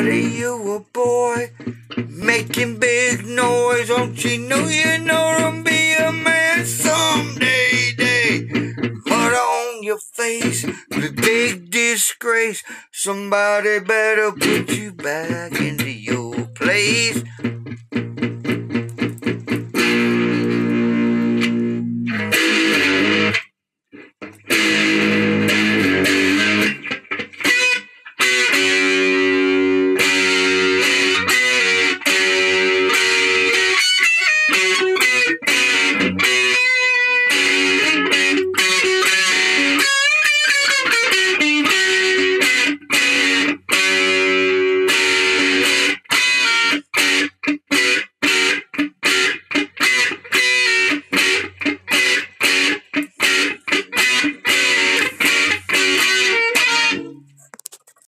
daddy, you a boy, making big noise. Don't you know to be a man someday, day. Mud on your face, the big disgrace. Somebody better put you back into your place.